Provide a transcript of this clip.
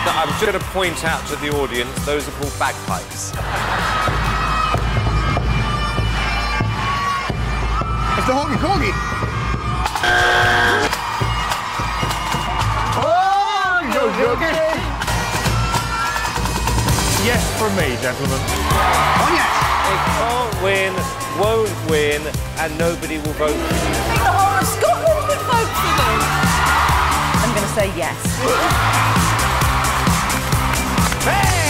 I'm just going to point out to the audience, those are called bagpipes. It's the honky corgi. Oh, you're joking. Yes from me, gentlemen. Oh, yes. They can't win, won't win, and nobody will vote for you. I think the whole of Scotland would vote for them. I'm going to say yes.